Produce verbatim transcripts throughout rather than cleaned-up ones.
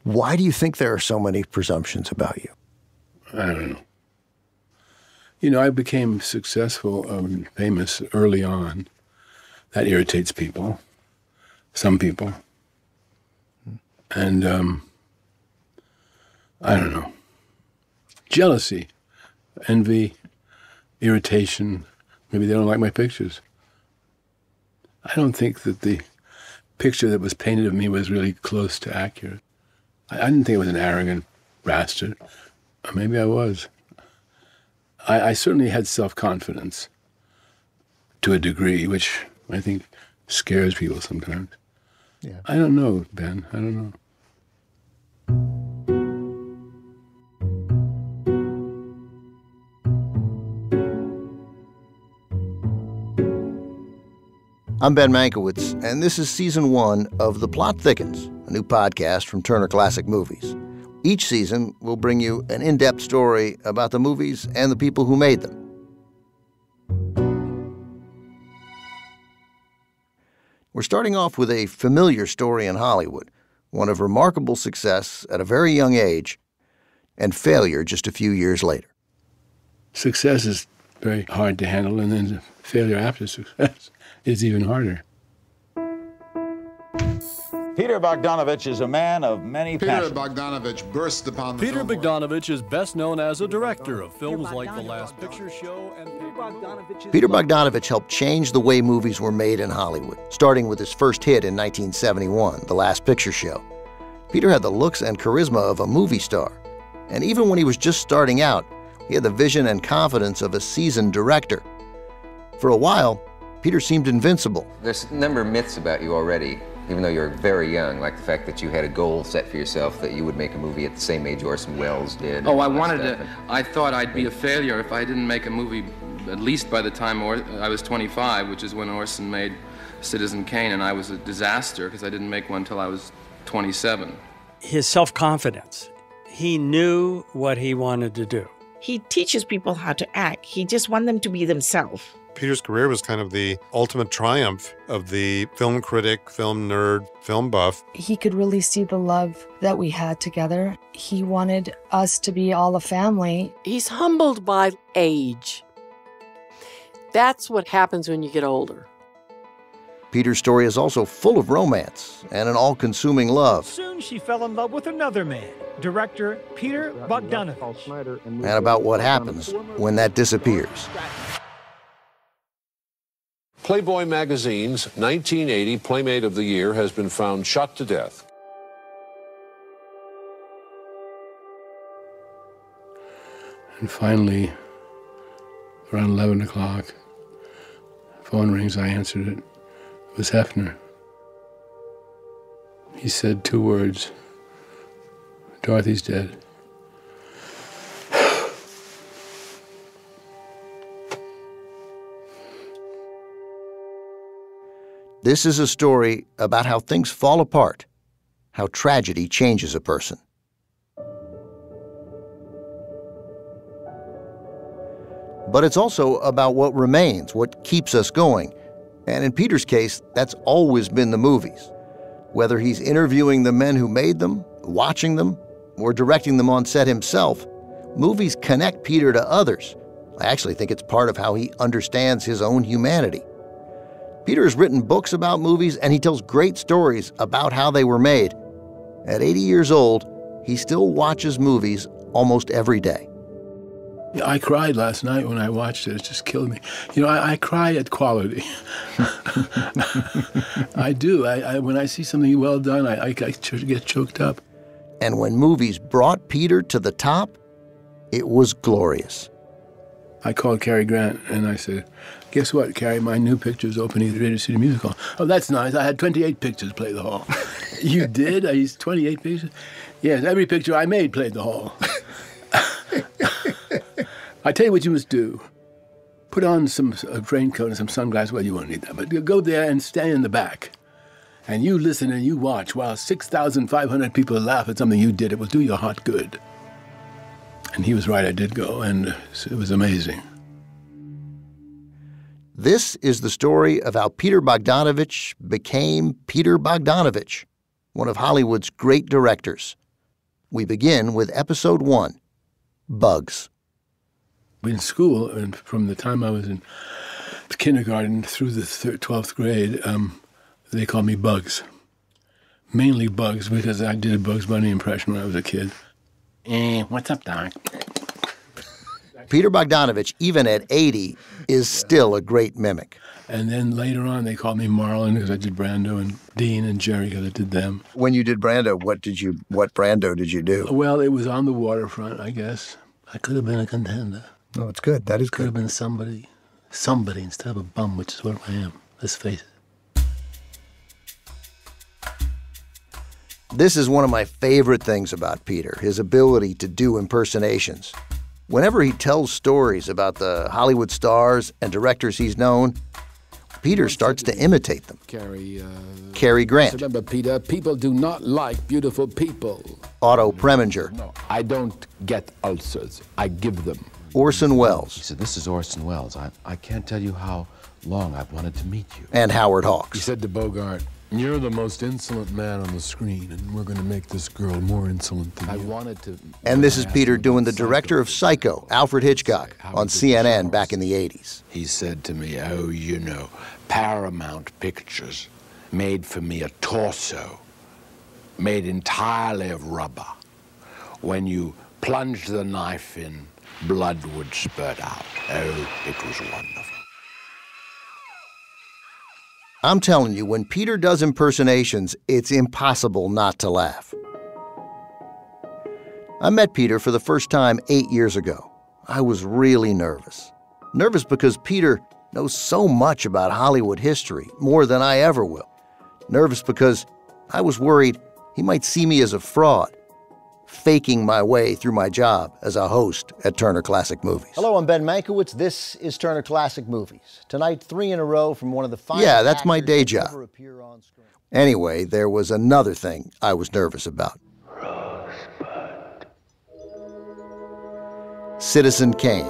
Why do you think there are so many presumptions about you? I don't know. You know, I became successful and famous early on. That irritates people, some people. And, um, I don't know. Jealousy, envy, irritation. Maybe they don't like my pictures. I don't think that the picture that was painted of me was really close to accurate. I, I didn't think I was an arrogant bastard. Or maybe I was. I, I certainly had self-confidence to a degree, which I think scares people sometimes. Yeah. I don't know, Ben. I don't know. I'm Ben Mankiewicz, and this is season one of The Plot Thickens, a new podcast from Turner Classic Movies. Each season will bring you an in-depth story about the movies and the people who made them. We're starting off with a familiar story in Hollywood, one of remarkable success at a very young age and failure just a few years later. Success is very hard to handle, and then failure after success is even harder. Peter Bogdanovich is a man of many Peter passions. Bogdanovich burst upon the Peter film world. Bogdanovich is best known as a director of films like The Last Picture Show and Peter Bogdanovich helped change the way movies were made in Hollywood, starting with his first hit in nineteen seventy-one, The Last Picture Show. Peter had the looks and charisma of a movie star, and even when he was just starting out, he had the vision and confidence of a seasoned director. For a while, Peter seemed invincible. There's a number of myths about you already, even though you're very young, like the fact that you had a goal set for yourself that you would make a movie at the same age Orson Welles did. Oh, I wanted to, I thought I'd be a failure if I didn't make a movie, at least by the time or, I was twenty-five, which is when Orson made Citizen Kane, and I was a disaster because I didn't make one until I was twenty-seven. His self-confidence. He knew what he wanted to do. He teaches people how to act. He just wants them to be themselves. Peter's career was kind of the ultimate triumph of the film critic, film nerd, film buff. He could really see the love that we had together. He wanted us to be all a family. He's humbled by age. That's what happens when you get older. Peter's story is also full of romance and an all-consuming love. Soon she fell in love with another man, director Peter Bogdanovich. And about what happens when that disappears. Playboy magazine's nineteen eighty Playmate of the Year has been found shot to death. And finally, around eleven o'clock, phone rings, I answered it. It was Hefner. He said two words, Dorothy's dead. This is a story about how things fall apart, how tragedy changes a person. But it's also about what remains, what keeps us going. And in Peter's case, that's always been the movies. Whether he's interviewing the men who made them, watching them, or directing them on set himself, movies connect Peter to others. I actually think it's part of how he understands his own humanity. Peter has written books about movies, and he tells great stories about how they were made. At eighty years old, he still watches movies almost every day. I cried last night when I watched it. It just killed me. You know, I, I cry at quality. I do. I, I, when I see something well done, I, I, I get choked up. And when movies brought Peter to the top, it was glorious. I called Cary Grant, and I said, guess what, Cary, my new picture's opening at the Radio City Music Hall. Oh, that's nice. I had twenty-eight pictures play the hall. You did? I used twenty-eight pictures? Yes, every picture I made played the hall. I tell you what you must do. Put on some a raincoat and some sunglasses. Well, you won't need that, but go there and stand in the back. And you listen and you watch while six thousand five hundred people laugh at something you did. It will do your heart good. And he was right, I did go, and it was amazing. This is the story of how Peter Bogdanovich became Peter Bogdanovich, one of Hollywood's great directors. we begin with episode one, Bugs. In school, and from the time I was in kindergarten through the thir- twelfth grade, um, they called me Bugs. Mainly Bugs, because I did a Bugs Bunny impression when I was a kid. Eh, what's up, Doc? Peter Bogdanovich, even at eighty, is still a great mimic. And then later on, they called me Marlon because I did Brando, and Dean and Jerry because I did them. When you did Brando, what did you, what Brando did you do? Well, it was on the waterfront, I guess. I could have been a contender. Oh, it's good. That is good. Could have been somebody, somebody instead of a bum, which is what I am. Let's face it. This is one of my favorite things about Peter, his ability to do impersonations. Whenever he tells stories about the Hollywood stars and directors he's known, Peter starts to imitate them. Cary, uh, Cary Grant. Remember, Peter, people do not like beautiful people. Otto Preminger. No, I don't get ulcers. I give them. Orson Welles. He said, this is Orson Welles. I, I can't tell you how long I've wanted to meet you. And Howard Hawks. He said to Bogart, you're the most insolent man on the screen, and we're going to make this girl more insolent than I you. wanted to... And this is Peter doing the director of Psycho, Alfred Hitchcock, on C N N back in the eighties. He said to me, oh, you know, Paramount Pictures made for me a torso made entirely of rubber. When you plunged the knife in, blood would spurt out. Oh, it was wonderful. I'm telling you, when Peter does impersonations, it's impossible not to laugh. I met Peter for the first time eight years ago. I was really nervous. Nervous because Peter knows so much about Hollywood history, more than I ever will. Nervous because I was worried he might see me as a fraud, faking my way through my job as a host at Turner Classic Movies. Hello, I'm Ben Mankiewicz. This is Turner Classic Movies. Tonight, three in a row from one of the finest Yeah, that's my day actors to job. ever appear on screen. Anyway, there was another thing I was nervous about. Rosebud. Citizen Kane.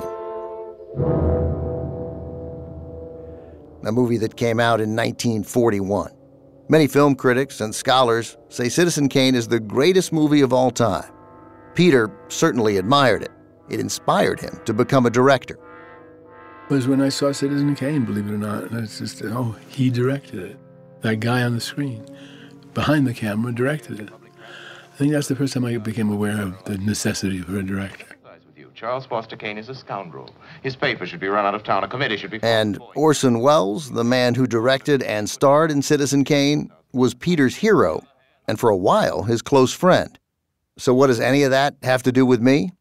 A movie that came out in nineteen forty-one. Many film critics and scholars say Citizen Kane is the greatest movie of all time. Peter certainly admired it. It inspired him to become a director. It was when I saw Citizen Kane, believe it or not. And it's just, oh, he directed it. That guy on the screen, behind the camera, directed it. I think that's the first time I became aware of the necessity for a director. Charles Foster Kane is a scoundrel. His paper should be run out of town. A committee should be... And Orson Welles, the man who directed and starred in Citizen Kane, was Peter's hero, and for a while, his close friend. So what does any of that have to do with me?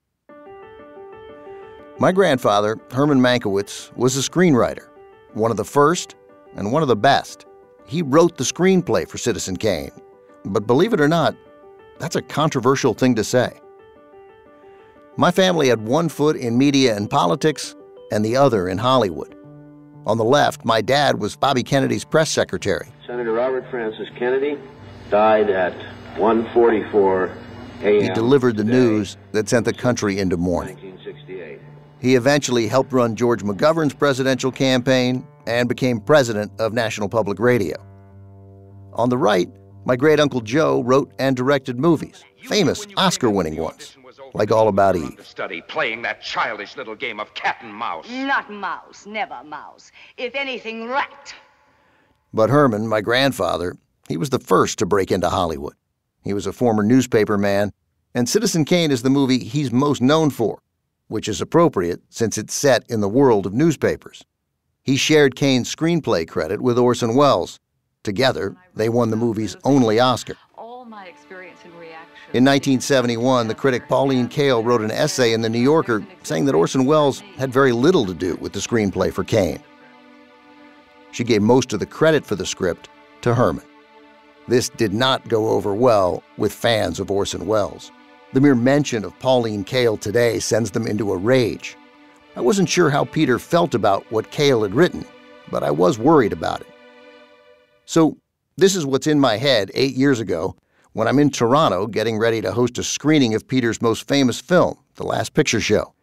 My grandfather, Herman Mankiewicz, was a screenwriter, one of the first and one of the best. He wrote the screenplay for Citizen Kane. But believe it or not, that's a controversial thing to say. My family had one foot in media and politics and the other in Hollywood. On the left, my dad was Bobby Kennedy's press secretary. Senator Robert Francis Kennedy died at one forty-four a m He delivered the news that sent the country into mourning. nineteen sixty-eight. He eventually helped run George McGovern's presidential campaign and became president of National Public Radio. On the right, my great-uncle Joe wrote and directed movies, famous Oscar-winning ones, like All About Eve. Study playing that childish little game of cat and mouse. Not mouse, never mouse. If anything, rat. But Herman, my grandfather, he was the first to break into Hollywood. He was a former newspaper man, and Citizen Kane is the movie he's most known for, which is appropriate since it's set in the world of newspapers. He shared Kane's screenplay credit with Orson Welles. Together, they won the movie's only Oscar. All my experience in reaction. In nineteen seventy-one, the critic Pauline Kael wrote an essay in The New Yorker saying that Orson Welles had very little to do with the screenplay for Kane. She gave most of the credit for the script to Herman. This did not go over well with fans of Orson Welles. The mere mention of Pauline Kael today sends them into a rage. I wasn't sure how Peter felt about what Kael had written, but I was worried about it. So this is what's in my head eight years ago when I'm in Toronto getting ready to host a screening of Peter's most famous film, The Last Picture Show.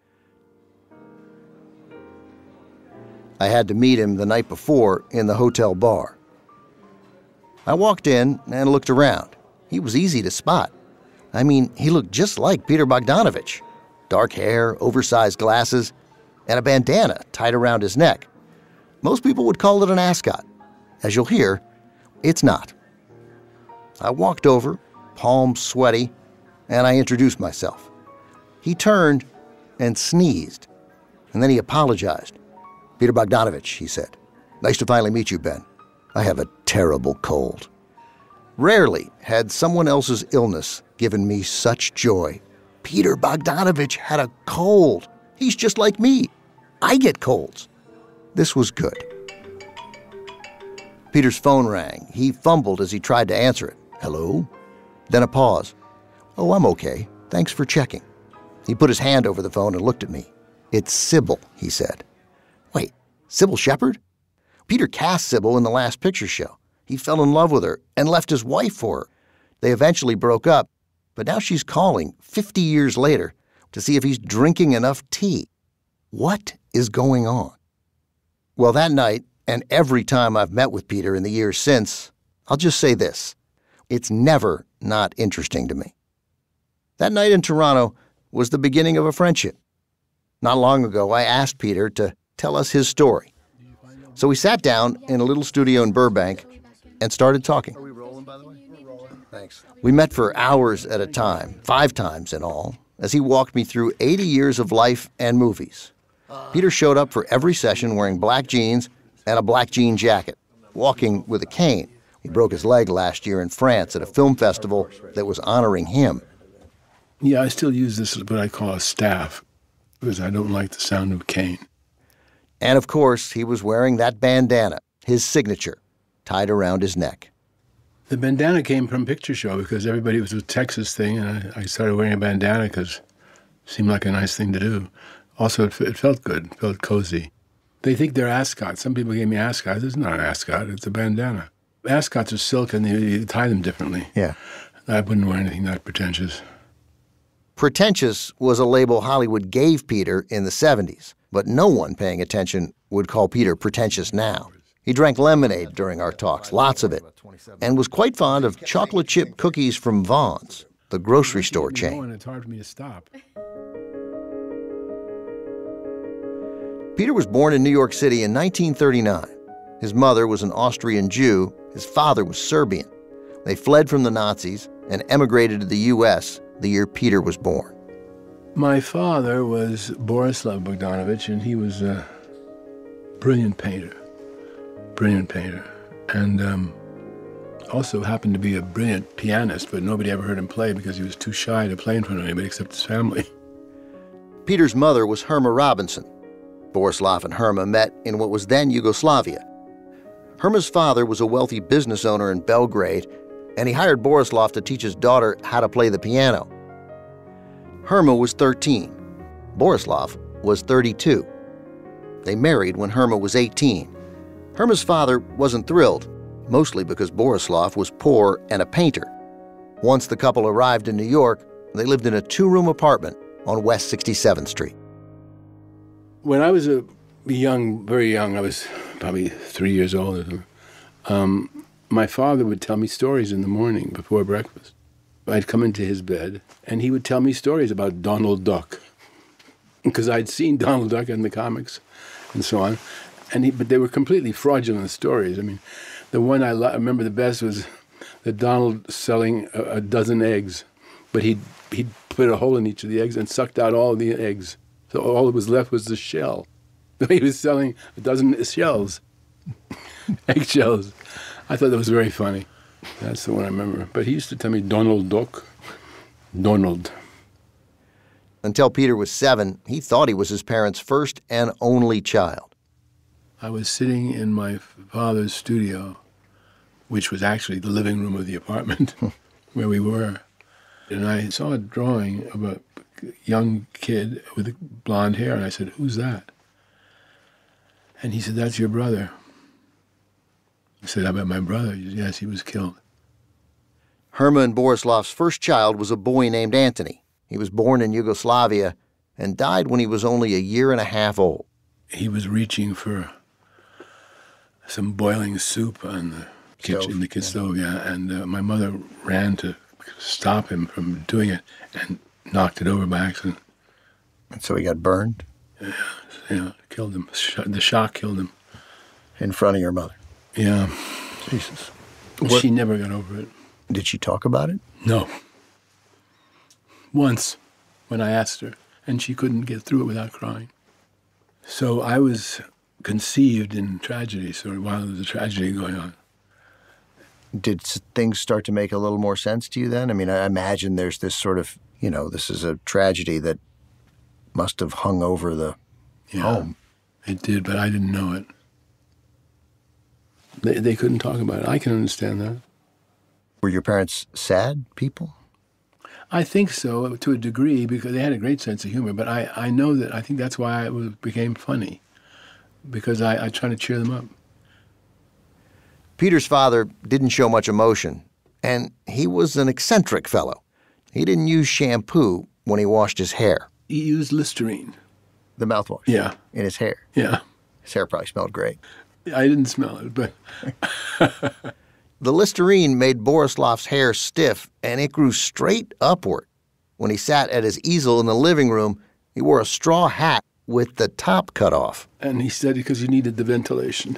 I had to meet him the night before in the hotel bar. I walked in and looked around. He was easy to spot. I mean, he looked just like Peter Bogdanovich. Dark hair, oversized glasses, and a bandana tied around his neck. Most people would call it an ascot. As you'll hear, it's not. I walked over, palms sweaty, and I introduced myself. He turned and sneezed, and then he apologized. "Peter Bogdanovich," he said. "Nice to finally meet you, Ben. I have a terrible cold." Rarely had someone else's illness given me such joy. Peter Bogdanovich had a cold. He's just like me. I get colds. This was good. Peter's phone rang. He fumbled as he tried to answer it. "Hello?" Then a pause. "Oh, I'm okay. Thanks for checking." He put his hand over the phone and looked at me. "It's Sybil," he said. "Wait, Sybil Shepherd?" Peter cast Sybil in the last picture show. He fell in love with her and left his wife for her. They eventually broke up, but now she's calling fifty years later to see if he's drinking enough tea. What is going on? Well, that night, and every time I've met with Peter in the years since, I'll just say this. It's never not interesting to me. That night in Toronto was the beginning of a friendship. Not long ago, I asked Peter to tell us his story. So we sat down in a little studio in Burbank and started talking. Are we rolling, by the way? We're rolling. Thanks. We met for hours at a time, five times in all, as he walked me through eighty years of life and movies. Peter showed up for every session wearing black jeans and a black jean jacket, walking with a cane. He broke his leg last year in France at a film festival that was honoring him. Yeah, I still use this as what I call a staff, because I don't like the sound of cane. And of course, he was wearing that bandana, his signature, tied around his neck. The bandana came from Picture Show because everybody was a Texas thing, and I, I started wearing a bandana because it seemed like a nice thing to do. Also, it, it felt good, it felt cozy. They think they're ascots. Some people gave me ascots. It's not an ascot, it's a bandana. Ascots are silk and you, you tie them differently. Yeah. I wouldn't wear anything that pretentious. Pretentious was a label Hollywood gave Peter in the seventies, but no one paying attention would call Peter pretentious now. He drank lemonade during our talks, lots of it, and was quite fond of chocolate chip cookies from Vaughn's, the grocery store chain. It's hard for me to stop. Peter was born in New York City in nineteen thirty-nine. His mother was an Austrian Jew. His father was Serbian. They fled from the Nazis and emigrated to the U S the year Peter was born. My father was Borislav Bogdanovich, and he was a brilliant painter, brilliant painter, and um, also happened to be a brilliant pianist, but nobody ever heard him play because he was too shy to play in front of anybody except his family. Peter's mother was Herma Robinson. Borislav and Herma met in what was then Yugoslavia. Herma's father was a wealthy business owner in Belgrade, and he hired Borislav to teach his daughter how to play the piano. Herma was thirteen. Borislav was thirty-two. They married when Herma was eighteen. Herma's father wasn't thrilled, mostly because Borislav was poor and a painter. Once the couple arrived in New York, they lived in a two-room apartment on West sixty-seventh Street. When I was a young, very young, I was probably three years old, um, my father would tell me stories in the morning before breakfast. I'd come into his bed, and he would tell me stories about Donald Duck, because I'd seen Donald Duck in the comics and so on. And he, but they were completely fraudulent stories. I mean, the one I, I remember the best was that Donald selling a, a dozen eggs, but he'd, he'd put a hole in each of the eggs and sucked out all the eggs. So all that was left was the shell. He was selling a dozen shells, eggshells. I thought that was very funny. That's the one I remember. But he used to tell me Donald Duck, Donald. Until Peter was seven, he thought he was his parents' first and only child. I was sitting in my father's studio, which was actually the living room of the apartment where we were. And I saw a drawing of a young kid with blonde hair, and I said, "Who's that?" And he said, "That's your brother." I said, "How about my brother?" He said, "Yes, he was killed." Herma and Borislav's first child was a boy named Anthony. He was born in Yugoslavia and died when he was only a year and a half old. He was reaching for some boiling soup on the kitchen, Stove, in the kitchen stove, yeah. And uh, my mother ran to stop him from doing it and knocked it over by accident. And so he got burned? Yeah, yeah, killed him. The shock killed him. In front of your mother? Yeah. Jesus. What? She never got over it. Did she talk about it? No. Once, when I asked her, and she couldn't get through it without crying. So I was conceived in tragedy, sort of while there was a tragedy going on. Did things start to make a little more sense to you then? I mean, I imagine there's this sort of, you know, this is a tragedy that must have hung over the yeah, home. It did, but I didn't know it. They, they couldn't talk about it. I can understand that. Were your parents sad people? I think so, to a degree, because they had a great sense of humor. But I, I know that I think that's why it became funny, because I, I try to cheer them up. Peter's father didn't show much emotion, and he was an eccentric fellow. He didn't use shampoo when he washed his hair. He used Listerine. The mouthwash? Yeah. In his hair? Yeah. His hair probably smelled great. I didn't smell it, but... The Listerine made Borislav's hair stiff, and it grew straight upward. When he sat at his easel in the living room, he wore a straw hat with the top cut off. And he said because he needed the ventilation.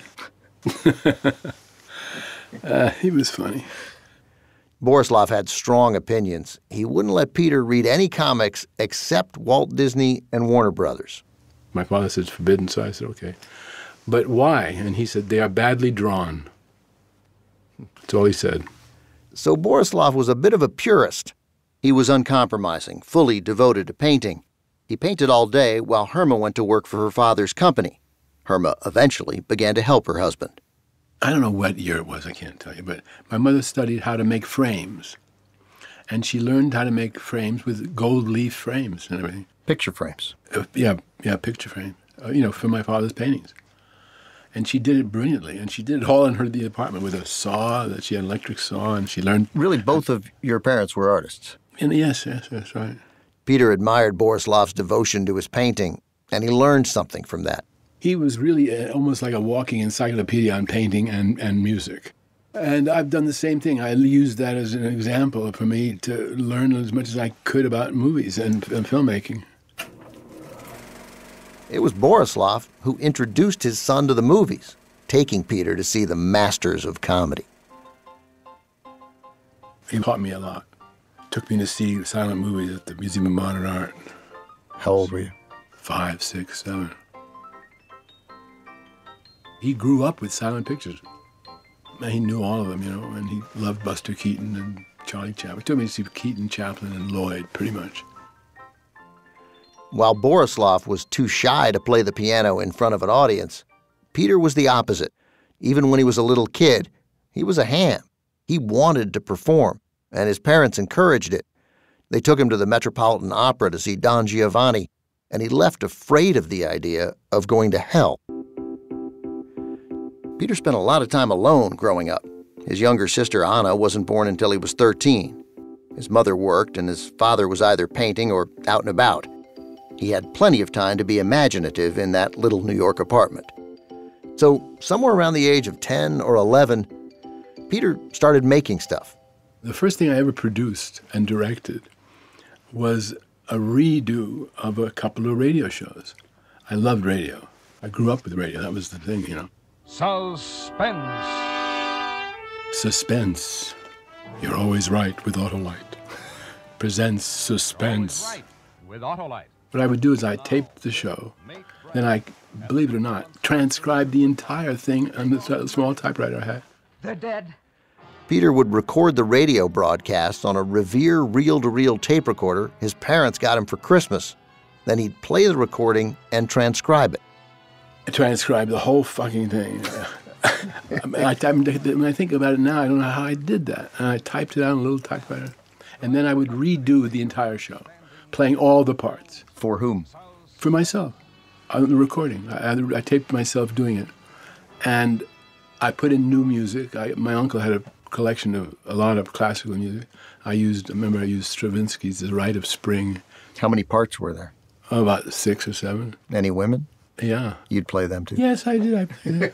uh, he was funny. Borislav had strong opinions. He wouldn't let Peter read any comics except Walt Disney and Warner Brothers. My father said it's forbidden, so I said, okay. But why? And he said, they are badly drawn. That's all he said. So Borislav was a bit of a purist. He was uncompromising, fully devoted to painting. He painted all day while Herma went to work for her father's company. Herma eventually began to help her husband. I don't know what year it was, I can't tell you, but my mother studied how to make frames. And she learned how to make frames with gold leaf frames and everything. Picture frames? Uh, yeah, yeah, picture frames, uh, you know, for my father's paintings. And she did it brilliantly, and she did it all in her the apartment with a saw, that she had an electric saw, and she learned... Really, both of your parents were artists? And yes, yes, that's right. Peter admired Borislav's devotion to his painting, and he learned something from that. He was really uh, almost like a walking encyclopedia on painting and, and music. And I've done the same thing. I used that as an example for me to learn as much as I could about movies and, and filmmaking. It was Borislav who introduced his son to the movies, taking Peter to see the masters of comedy. He taught me a lot. Took me to see silent movies at the Museum of Modern Art. How old were you? Five, six, seven. He grew up with silent pictures. He knew all of them, you know, and he loved Buster Keaton and Charlie Chaplin. He took me to see Keaton, Chaplin, and Lloyd, pretty much. While Borislav was too shy to play the piano in front of an audience, Peter was the opposite. Even when he was a little kid, he was a ham. He wanted to perform, and his parents encouraged it. They took him to the Metropolitan Opera to see Don Giovanni, and he left afraid of the idea of going to hell. Peter spent a lot of time alone growing up. His younger sister, Anna, wasn't born until he was thirteen. His mother worked, and his father was either painting or out and about. He had plenty of time to be imaginative in that little New York apartment. So somewhere around the age of ten or eleven, Peter started making stuff. The first thing I ever produced and directed was a redo of a couple of radio shows. I loved radio. I grew up with radio. That was the thing, you know. Suspense. Suspense. You're always right with Autolite. Presents Suspense. Right with Autolite. What I would do is I taped the show, then I, believe it or not, transcribed the entire thing on the small typewriter I had. They're dead. Peter would record the radio broadcasts on a Revere reel-to-reel tape recorder his parents got him for Christmas. Then he'd play the recording and transcribe it. I transcribed the whole fucking thing. I mean, I, when I think about it now, I don't know how I did that. And I typed it out on a little typewriter. And then I would redo the entire show, playing all the parts. For whom? For myself, on the recording. I, I, I taped myself doing it. And I put in new music. I, my uncle had a collection of a lot of classical music. I used, I remember I used Stravinsky's The Rite of Spring. How many parts were there? Oh, about six or seven. Any women? Yeah. You'd play them too? Yes, I did. I played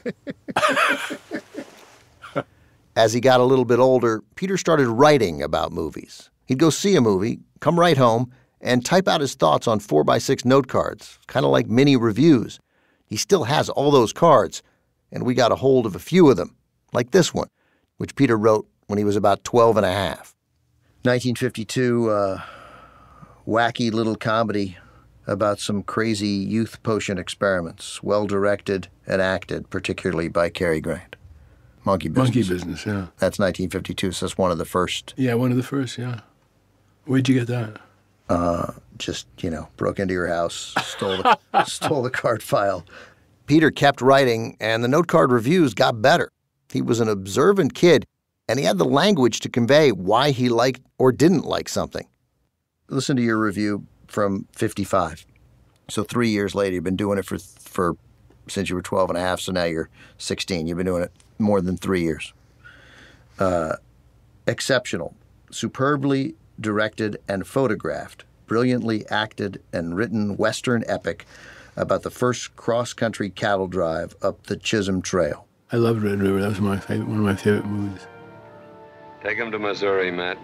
them. As he got a little bit older, Peter started writing about movies. He'd go see a movie, come right home, and type out his thoughts on four by six note cards, kind of like mini reviews. He still has all those cards, and we got a hold of a few of them, like this one, which Peter wrote when he was about twelve and a half. nineteen fifty-two, uh, wacky little comedy about some crazy youth potion experiments, well-directed and acted, particularly by Cary Grant. Monkey Business. Monkey Business, yeah. That's nineteen fifty-two, so that's one of the first. Yeah, one of the first, yeah. Where'd you get that? Uh, just, you know, broke into your house, stole the, stole the card file. Peter kept writing, and the note card reviews got better. He was an observant kid, and he had the language to convey why he liked or didn't like something. Listen to your review from fifty-five. So three years later, you've been doing it for, for since you were twelve and a half, so now you're sixteen. You've been doing it more than three years. Uh, exceptional. Superbly directed and photographed, brilliantly acted and written Western epic about the first cross-country cattle drive up the Chisholm Trail. I loved Red River. That was my favorite, one of my favorite movies. Take him to Missouri, Matt.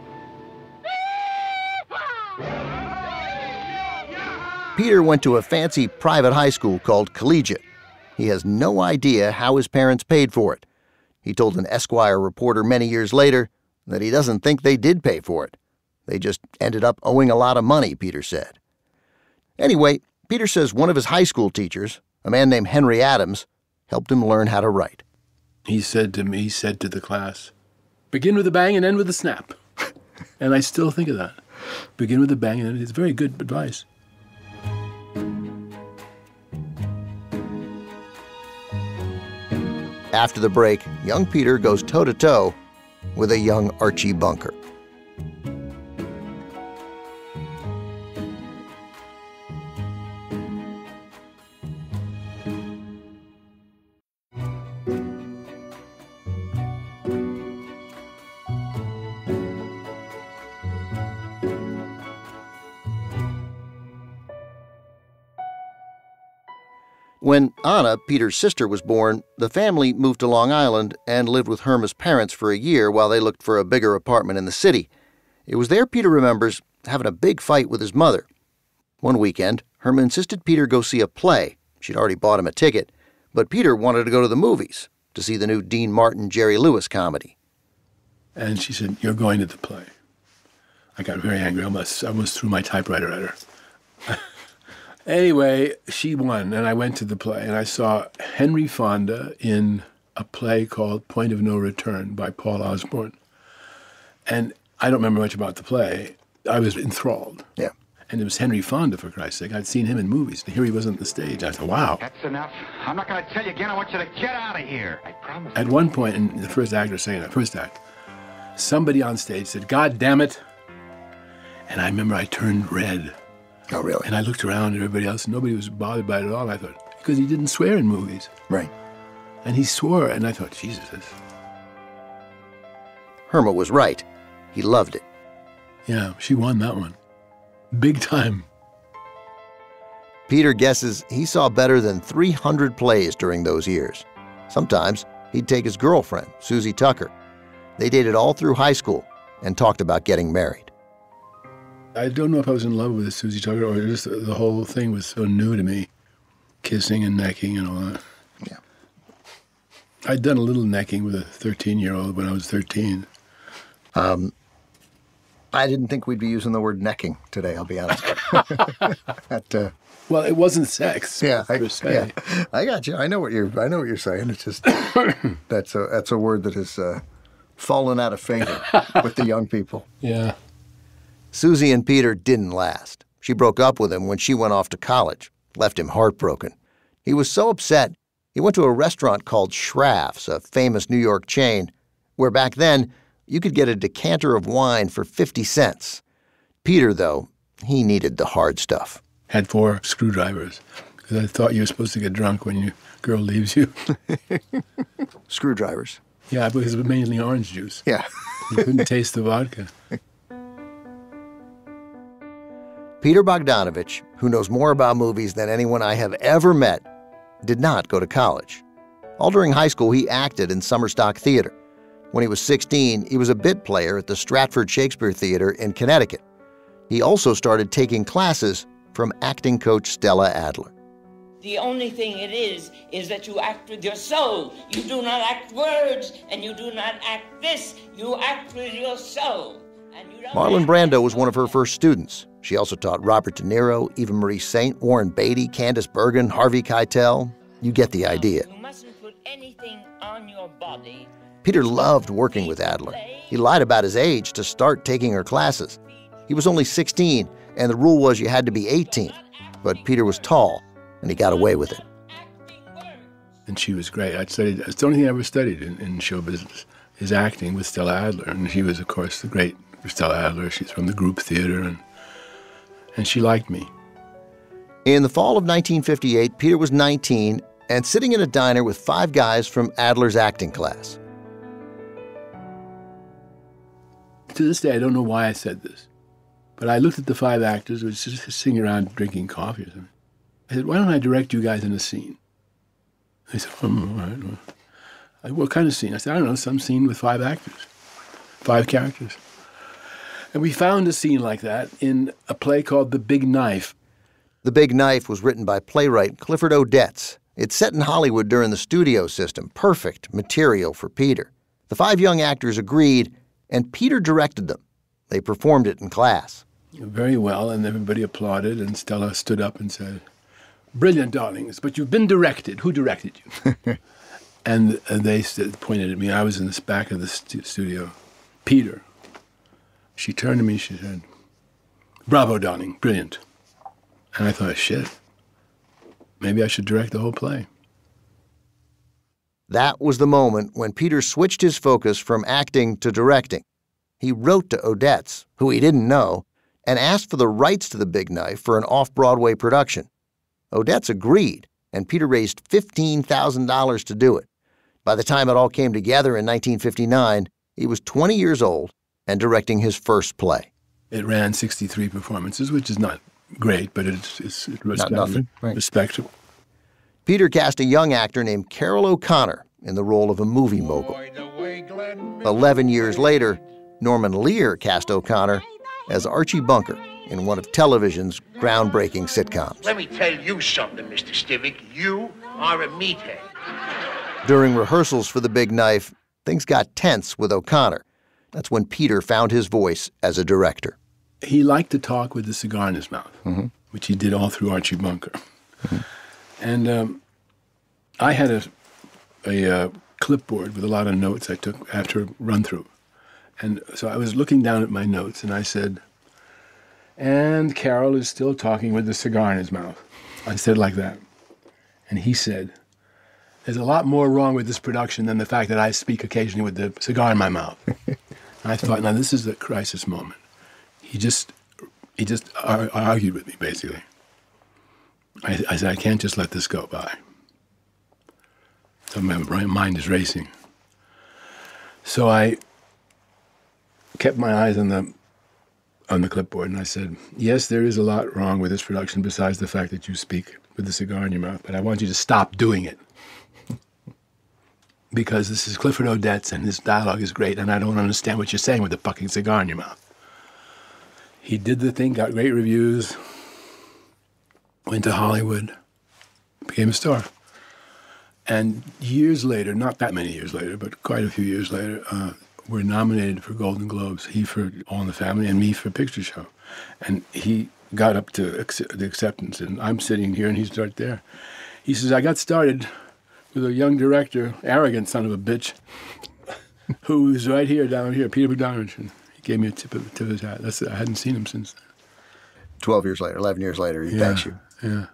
Peter went to a fancy private high school called Collegiate. He has no idea how his parents paid for it. He told an Esquire reporter many years later that he doesn't think they did pay for it. They just ended up owing a lot of money, Peter said. Anyway, Peter says one of his high school teachers, a man named Henry Adams, helped him learn how to write. He said to me, he said to the class, begin with a bang and end with a snap. And I still think of that. Begin with a bang and end. It's very good advice. After the break, young Peter goes toe-to-toe with a young Archie Bunker. When Anna, Peter's sister, was born, the family moved to Long Island and lived with Herma's parents for a year while they looked for a bigger apartment in the city. It was there Peter remembers having a big fight with his mother. One weekend, Herma insisted Peter go see a play. She'd already bought him a ticket, but Peter wanted to go to the movies to see the new Dean Martin, Jerry Lewis comedy. And she said, you're going to the play. I got very angry. I almost, I almost threw my typewriter at her. Anyway, she won, and I went to the play, and I saw Henry Fonda in a play called Point of No Return by Paul Osborne. And I don't remember much about the play. I was enthralled. Yeah. And it was Henry Fonda, for Christ's sake. I'd seen him in movies, and here he was on the stage. I thought, wow. That's enough. I'm not going to tell you again. I want you to get out of here. I promise. At one point, in the first act was saying that, first act, somebody on stage said, God damn it. And I remember I turned red. Oh, really? And I looked around at everybody else, and nobody was bothered by it at all. I thought, because he didn't swear in movies. Right. And he swore, and I thought, Jesus. This... Herma was right. He loved it. Yeah, she won that one. Big time. Peter guesses he saw better than three hundred plays during those years. Sometimes he'd take his girlfriend, Susie Tucker. They dated all through high school and talked about getting married. I don't know if I was in love with Susie Tucker or just the, the whole thing was so new to me. Kissing and necking and all that. Yeah. I'd done a little necking with a thirteen-year-old when I was thirteen. Um, I didn't think we'd be using the word necking today, I'll be honest. that, uh, well, it wasn't sex. Yeah, per I, se. yeah, I got you. I know what you're. I know what you're saying. It's just that's a that's a word that has uh, fallen out of favor with the young people. Yeah. Susie and Peter didn't last. She broke up with him when she went off to college, left him heartbroken. He was so upset, he went to a restaurant called Schraff's, a famous New York chain, where back then you could get a decanter of wine for fifty cents. Peter, though, he needed the hard stuff. Had four screwdrivers, because I thought you were supposed to get drunk when your girl leaves you. Screwdrivers? Yeah, because it was mainly orange juice. Yeah. You couldn't taste the vodka. Peter Bogdanovich, who knows more about movies than anyone I have ever met, did not go to college. All during high school, he acted in summer stock theater. When he was sixteen, he was a bit player at the Stratford Shakespeare Theater in Connecticut. He also started taking classes from acting coach Stella Adler. The only thing it is, is that you act with your soul. You do not act words, and you do not act this. You act with your soul. And you don't Marlon Brando was one of her first students. She also taught Robert De Niro, Eva Marie Saint, Warren Beatty, Candice Bergen, Harvey Keitel. You get the idea. You mustn't put anything on your body. Peter loved working with Adler. He lied about his age to start taking her classes. He was only sixteen, and the rule was you had to be eighteen. But Peter was tall, and he got away with it. And she was great. I studied, it's the only thing I ever studied in, in show business, is acting with Stella Adler. And she was, of course, the great Stella Adler. She's from the group theater, and, and she liked me. In the fall of nineteen fifty-eight, Peter was nineteen and sitting in a diner with five guys from Adler's acting class. To this day, I don't know why I said this, but I looked at the five actors who were just sitting around drinking coffee or something. I said, why don't I direct you guys in a scene? They said, oh, all right. Well. I said, what kind of scene? I said, I don't know, some scene with five actors, five characters. And we found a scene like that in a play called The Big Knife. The Big Knife was written by playwright Clifford Odets. It's set in Hollywood during the studio system, perfect material for Peter. The five young actors agreed, and Peter directed them. They performed it in class. Very well, and everybody applauded, and Stella stood up and said, brilliant, darlings, but you've been directed. Who directed you? and, and they said, pointed at me. I was in the back of the stu- studio. Peter. She turned to me, she said, bravo, darling, brilliant. And I thought, shit, maybe I should direct the whole play. That was the moment when Peter switched his focus from acting to directing. He wrote to Odets, who he didn't know, and asked for the rights to The Big Knife for an off-Broadway production. Odets agreed, and Peter raised fifteen thousand dollars to do it. By the time it all came together in nineteen fifty-nine, he was twenty years old and directing his first play. It ran sixty-three performances, which is not great, but it's, it's Not nothing, right. respectable. Peter cast a young actor named Carroll O'Connor in the role of a movie mogul. Eleven years later, Norman Lear cast O'Connor as Archie Bunker in one of television's groundbreaking sitcoms. Let me tell you something, Mister Stivic. You are a meathead. During rehearsals for The Big Knife, things got tense with O'Connor. That's when Peter found his voice as a director. He liked to talk with the cigar in his mouth, mm-hmm. which he did all through Archie Bunker. Mm-hmm. And um, I had a, a uh, clipboard with a lot of notes I took after a run-through. And so I was looking down at my notes, and I said, and Carroll is still talking with the cigar in his mouth. I said like that. And he said, there's a lot more wrong with this production than the fact that I speak occasionally with the cigar in my mouth. And I thought, now this is a crisis moment. He just, he just ar- argued with me, basically. I, I said, I can't just let this go by. So my mind is racing. So I kept my eyes on the on the clipboard, and I said, yes, there is a lot wrong with this production besides the fact that you speak with the cigar in your mouth, but I want you to stop doing it. Because this is Clifford Odets, and this dialogue is great, and I don't understand what you're saying with the fucking cigar in your mouth. He did the thing, got great reviews, went to Hollywood, became a star. And years later, not that many years later, but quite a few years later, uh, we're nominated for Golden Globes, he for All in the Family and me for Picture Show. And he got up to ac- the acceptance, and I'm sitting here and he's right there. He says, I got started with a young director, arrogant son of a bitch, who was right here, down here, Peter Bogdanovich. And he gave me a tip of, tip of his hat. That's, I hadn't seen him since then. Twelve years later, eleven years later, he yeah, thanks you. Yeah.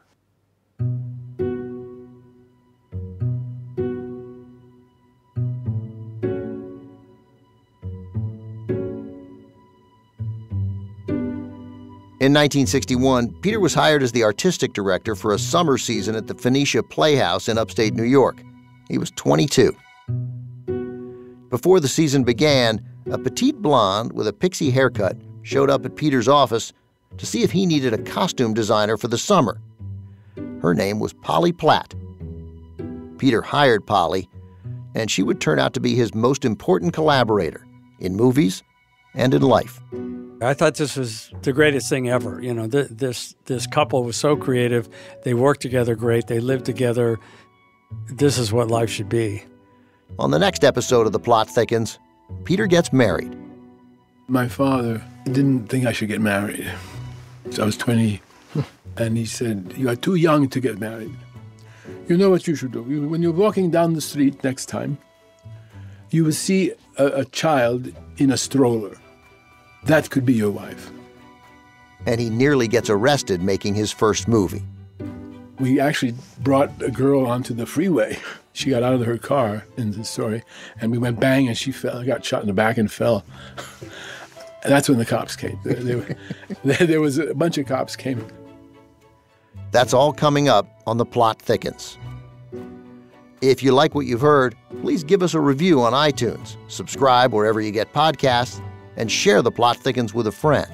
In nineteen sixty-one, Peter was hired as the artistic director for a summer season at the Phoenicia Playhouse in upstate New York. He was twenty-two. Before the season began, a petite blonde with a pixie haircut showed up at Peter's office to see if he needed a costume designer for the summer. Her name was Polly Platt. Peter hired Polly and she would turn out to be his most important collaborator in movies and in life. I thought this was the greatest thing ever. You know, th- this this couple was so creative. They worked together great. They lived together. This is what life should be. On the next episode of The Plot Thickens, Peter gets married. My father didn't think I should get married. So I was twenty, and he said, "You are too young to get married. You know what you should do? You, when you're walking down the street next time, you will see a, a child in a stroller. That could be your wife." And he nearly gets arrested making his first movie. We actually brought a girl onto the freeway. She got out of her car in the story, and we went bang, and she fell, got shot in the back and fell. And that's when the cops came. There, there, there, there was a bunch of cops came. That's all coming up on The Plot Thickens. If you like what you've heard, please give us a review on iTunes, subscribe wherever you get podcasts, and share The Plot Thickens with a friend.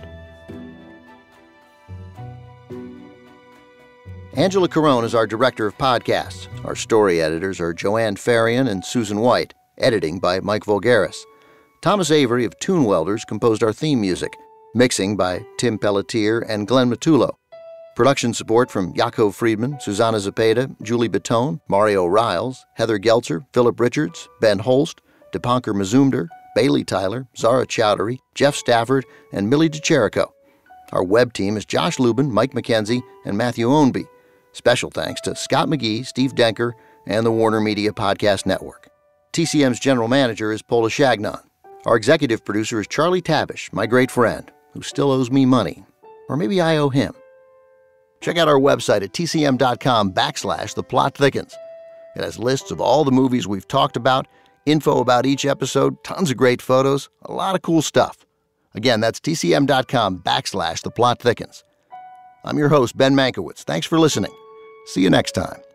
Angela Carone is our director of podcasts. Our story editors are Joanne Farian and Susan White, editing by Mike Voulgaris. Thomas Avery of Tune Welders composed our theme music, mixing by Tim Pelletier and Glenn Matullo. Production support from Yaakov Friedman, Susanna Zepeda, Julie Baton, Mario Riles, Heather Geltzer, Philip Richards, Ben Holst, Dipankar Mazumdar, Bailey Tyler, Zara Chowdhury, Jeff Stafford, and Millie DeCherico. Our web team is Josh Lubin, Mike McKenzie, and Matthew Ownby. Special thanks to Scott McGee, Steve Denker, and the Warner Media Podcast Network. T C M's general manager is Paula Shagnon. Our executive producer is Charlie Tabish, my great friend, who still owes me money. Or maybe I owe him. Check out our website at tcm.com backslash The Plot Thickens. It has lists of all the movies we've talked about, info about each episode, tons of great photos, a lot of cool stuff. Again, that's tcm.com backslash The Plot Thickens. I'm your host, Ben Mankiewicz. Thanks for listening. See you next time.